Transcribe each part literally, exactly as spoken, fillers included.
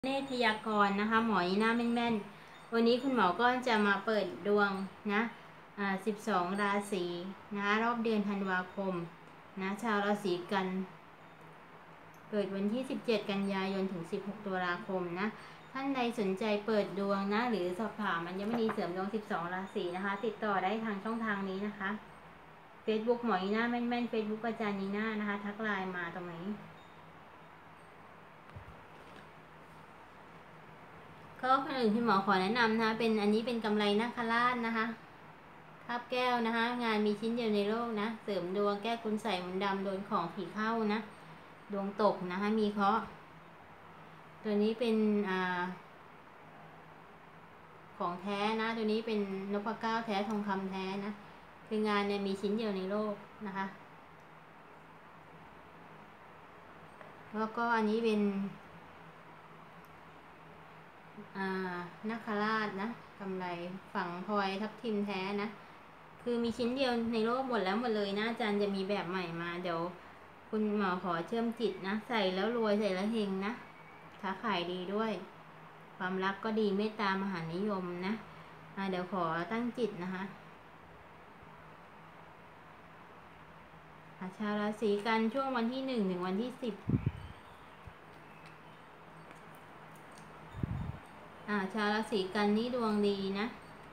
เนตรพยากรณ์นะคะหมอนีน่าแม่นๆวันนี้คุณหมอก็จะมาเปิดดวงนะอ่าสิบสองราศีนะคะรอบเดือนธันวาคมนะชาวราศีกันเกิดวันที่สิบเจ็ดกันยายนถึงสิบหกตุลาคมนะท่านใดสนใจเปิดดวงนะหรือสอบถามอัญมณีเสริมดวงสิบสองราศีนะคะติดต่อได้ทางช่องทางนี้นะคะ Facebook หมอนีน่าแม่นๆ Facebook อาจารย์นีน่านะคะทักไลน์มาตรงนี้ก็คนอื่นที่หมอขอแนะนำนะคะเป็นอันนี้เป็นกำไรนาคราชนะคะคาบแก้วนะคะงานมีชิ้นเดียวในโลกนะเสริมดวงแก้คุณใส่มนต์ดำโดนของผีเข้านะดวงตกนะคะมีเคราะห์ตัวนี้เป็นอ่าของแท้นะตัวนี้เป็นนพเก้าแท้ทองคำแท้นะคืองานเนี่ยมีชิ้นเดียวในโลกนะคะแล้วก็อันนี้เป็นอ่านาคราชนะกำไรฝังพลอยทับทิมแท้นะคือมีชิ้นเดียวในโลกหมดแล้วหมดเลยนะอาจารย์จะมีแบบใหม่มาเดี๋ยวคุณหมอขอเชื่อมจิตนะใส่แล้วรวยใส่แล้วเฮงนะค้าขายดีด้วยความรักก็ดีเมตตามหานิยมนะะเดี๋ยวขอตั้งจิตนะคะชาวราศีกันช่วงวันที่หนึ่งถึงวันที่สิบอ่าชาวราศีกันนี่ดวงดีนะ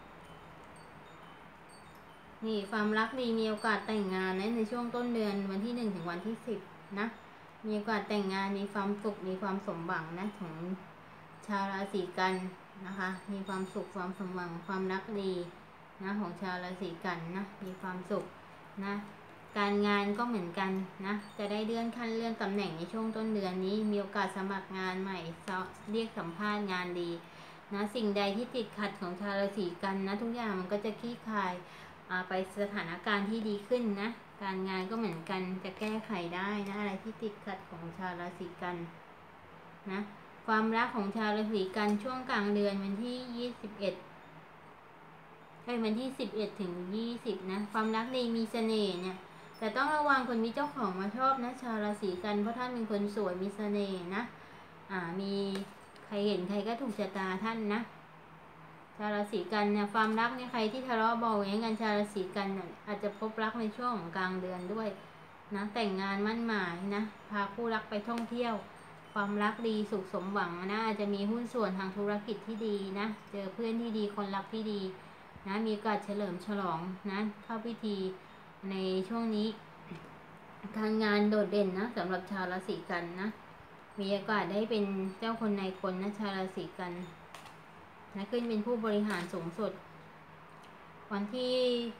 นี่ความรักดีมีโอกาสแต่งงานนะในช่วงต้นเดือนวันที่หนึ่งถึงวันที่สิบนะมีโอกาสแต่งงานมีความสุขมีความสมหวังนะของชาวราศีกันนะคะมีความสุขความสมหวังความรักดีนะของชาวราศีกันนะมีความสุขนะการงานก็เหมือนกันนะจะได้เลื่อนขั้นเลื่อนตำแหน่งในช่วงต้นเดือนนี้มีโอกาสสมัครงานใหม่เรียกสัมภาษณ์งานดีนะสิ่งใดที่ติดขัดของชาวราศีกันนะทุกอย่างมันก็จะคลี่คลายไปสถานการณ์ที่ดีขึ้นนะการงานก็เหมือนกันจะแก้ไขได้นะอะไรที่ติดขัดของชาวราศีกันนะความรักของชาวราศีกันช่วงกลางเดือนวันที่ยี่สิบเอ็ดใช่วันที่สิบเอ็ดถึงยี่สิบนะความรักดีมีเสน่ห์เนี่ยแต่ต้องระวังคนมีเจ้าของมาชอบนะชาวราศีกันเพราะท่านเป็นคนสวยมีเสน่ห์นะอ่ามีใครเห็นใครก็ถูกชะตาท่านนะชาวราศีกันเนี่ยความรักเนี่ยใครที่ทะเลาะเบาแหวงกันชาวราศีกันเนี่ยอาจจะพบรักในช่วงของกลางเดือนด้วยนะแต่งงานมั่นหมายนะพาคู่รักไปท่องเที่ยวความรักดีสุขสมหวังนะอาจจะมีหุ้นส่วนทางธุรกิจที่ดีนะเจอเพื่อนที่ดีคนรักที่ดีนะมีโอกาสเฉลิมฉลองนะเข้าพิธีในช่วงนี้การงานโดดเด่นนะสำหรับชาวราศีกันนะมีโอกาสได้เป็นเจ้าคนในคนนะชาวราศีกันนะขึ้นเป็นผู้บริหารสูงสุดวันที่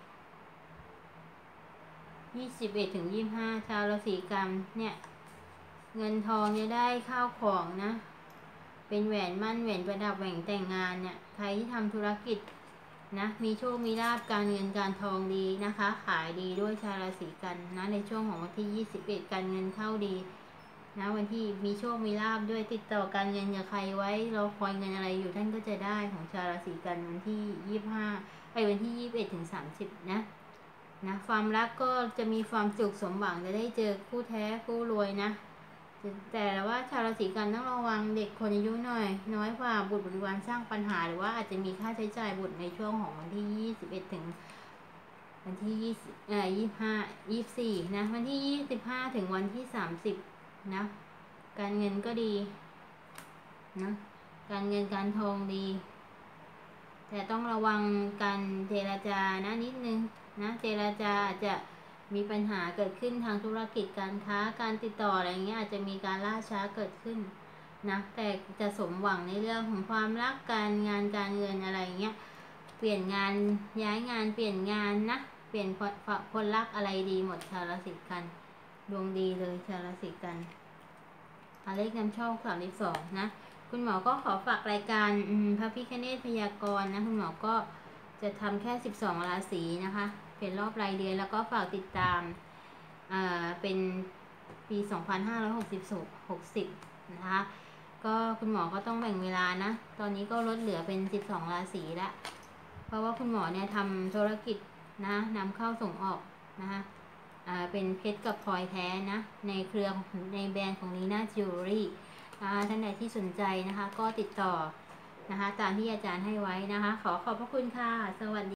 ยี่สิบเอ็ดถึงยี่สิบห้าชาวราศีกันเนี่ยเงินทองเนี่ยได้ข้าวของนะเป็นแหวนมั่นแหวนประดับแหวนแต่งงานเนี่ยใครที่ทำธุรกิจนะมีโชคมีลาภการเงินการทองดีนะคะขายดีด้วยชาวราศีกันนะในช่วงของวันที่ยี่สิบเอ็ดการเงินเข้าดีนะวันที่มีโชคมีลาภด้วยติดต่อการเงินกับใครไว้เราคอยเงินอะไรอยู่ท่านก็จะได้ของชาวราศีกันวันที่ยี่สิบห้าไปวันที่ยี่สิบเอ็ดถึงสามสิบนะนะความรักก็จะมีความสุขสมหวังจะได้เจอคู่แท้คู่รวยนะแต่ว่าชาวราศีกันต้องระวังเด็กคนอายุหน่อยน้อยกว่าบุตรบริวารสร้างปัญหาหรือว่าอาจจะมีค่าใช้จ่ายบุตรในช่วงของวันที่ยี่สิบเอ็ดถึงวันที่ยี่สิบเอ่อยี่สิบห้ายี่สิบสี่นะวันที่ยี่สิบห้าถึงวันที่สามสิบนะการเงินก็ดีนะการเงินการทองดีแต่ต้องระวังการเจรจานะนิดนึงนะเจรจาอาจจะมีปัญหาเกิดขึ้นทางธุรกิจการค้าการติดต่ออะไรเงี้ยอาจจะมีการล่าช้าเกิดขึ้นนะแต่จะสมหวังในเรื่องของความรักการงานการเงินอะไรเงี้ยเปลี่ยนงานย้ายงานเปลี่ยนงานนะเปลี่ยนคนรักอะไรดีหมดชาวราศีกันดวงดีเลยชาวราศีกันเลขนำโชคสามสิบสองนะคุณหมอก็ขอฝากรายการพระพิฆเนศพยากรณ์นะคุณหมอก็จะทำแค่สิบสองราศีนะคะเป็นรอบรายเดือนแล้วก็ฝากติดตามเป็นปีสองพันห้าร้อยหกสิบ หกสิบนะคะก็คุณหมอก็ต้องแบ่งเวลานะตอนนี้ก็ลดเหลือเป็นสิบสองราศีละเพราะว่าคุณหมอเนี่ยทำธุรกิจนะนำเข้าส่งออกนะคะเป็นเพชรกับพลอยแท้นะในเครือในแบรนด์ของลีน่าจิวเวลรี่ท่านใดที่สนใจนะคะก็ติดต่อนะคะตามที่อาจารย์ให้ไว้นะคะขอขอบพระคุณค่ะสวัสดี